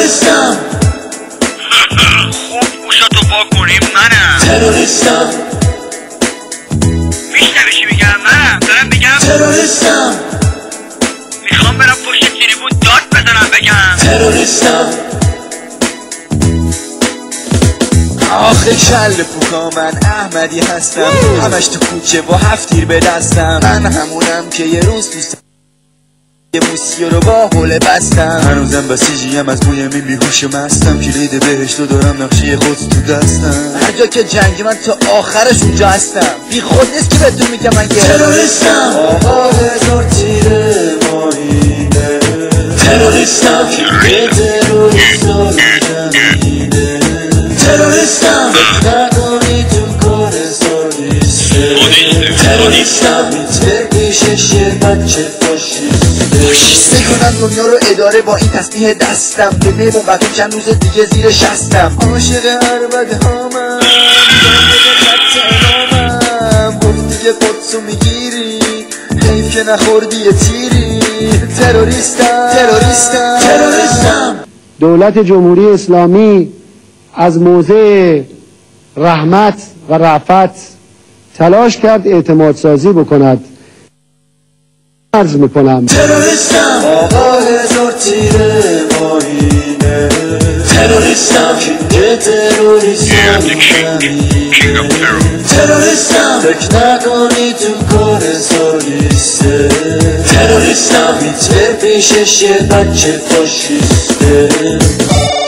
تروریستم. خوب گوشاتو پاک کنیم. منم تروریستم. میشنوی چی میگم؟ منم دارم میگم تروریستم. میخوام برم پشت تریبون داد بزنم بگم تروریستم. آخه کل پوکا من احمدی هستم، همش تو کوچه با 7 تیر به دستم. من همونم که یه روز دوست یه موسیو رو با حوله بستم. هنوزم بسیجیم از بوی می بیهوش مستم، کلید بهشتو دارم نقشه خود تو دستم. هر جا که جنگی من تا آخرش اونجا هستم، بی خود نیست که بهتون میگم من یه تروریستم. آقا هزار تیره ماهیده تروریستم، که تروریستم میده تروریستم. نکنی تو کار سالیسته تروریستم، میتر پیشش یه بچه فاشیسته. بگونم دنیا رو اداره با این تسبیح دستم، به موقعتون چند روز دیگه زیر شستم. عاشق عربده هامم، خط امامم، گفتی که قدسو میگیری، حیف که نخوردی یه تیری. تروریستم تروریستم تروریستم. دولت جمهوری اسلامی از موضع رحمت و رأفت تلاش کرد اعتماد سازی بکند. عرض میکنم تروریستم. آقا هزار تیره ماهینه تروریستم، که تروریستم تروریستم. فکر نکنی تو کار سالیسته تروریستم، میتر پیشش یه بچه فاشیسته.